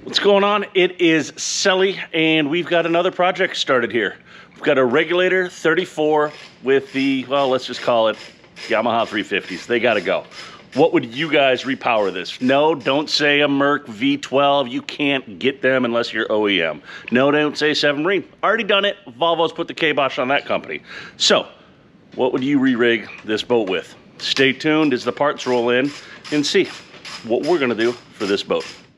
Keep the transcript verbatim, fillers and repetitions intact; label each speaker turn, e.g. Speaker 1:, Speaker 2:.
Speaker 1: What's going on? It is Sully, and we've got another project started here. We've got a Regulator thirty-four with the, well, let's just call it Yamaha three fifties. They gotta go. What would you guys repower this? No, don't say a Merc V twelve. You can't get them unless you're O E M. No, don't say seven Marine. Already done it. Volvo's put the kibosh on that company. So, what would you re-rig this boat with? Stay tuned as the parts roll in and see what we're gonna do for this boat.